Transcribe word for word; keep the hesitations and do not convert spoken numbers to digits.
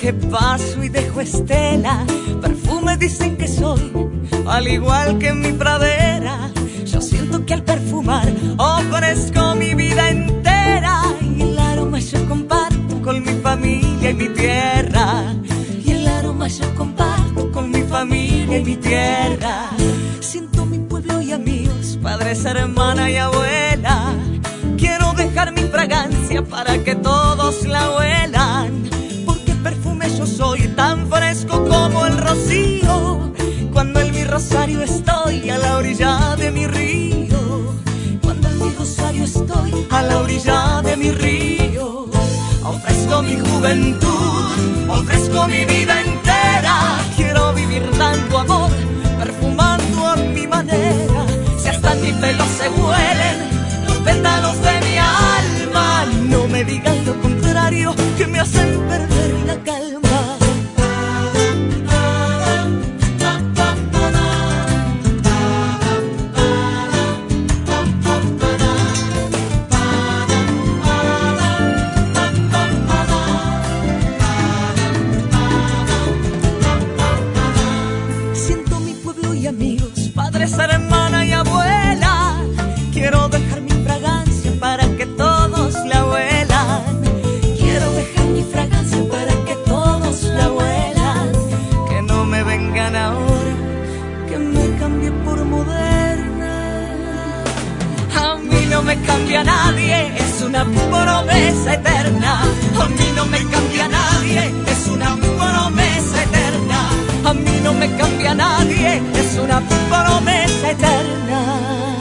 que paso y dejo estela, perfume dicen que soy, al igual que en mi pradera. Yo siento que al perfumar ofrezco mi vida entera, y el aroma yo comparto con mi familia y mi tierra. Y el aroma yo comparto con mi familia y mi tierra. Siento mi pueblo y amigos, padres, hermana y abuela. Quiero dejar mi fragancia para que todos la huelan, porque perfume yo soy, tan fresco como el rocío. Cuando en mi rosario estoy, a la orilla de mi río. Cuando en mi rosario estoy, a la orilla de mi río. Ofrezco mi juventud, ofrezco mi vida entera. Quiero vivir dando amor, perfumando a mi manera. Si hasta en mi pelo se huelen los pétalos de mi alma, no me digan lo contrario, que me hacen perder la calma. Siento mi pueblo y amigos, padres, hermana y abuela. Quiero dejar mi fragancia para que todos la huelan. Quiero dejar mi fragancia para que todos la huelan. Que no me vengan ahora, que me cambie por moderna. A mí no me cambia nadie, es una promesa eterna. A mí no me cambia nadie, es una promesa eterna. A mí no me cambia nadie, es una promesa eterna.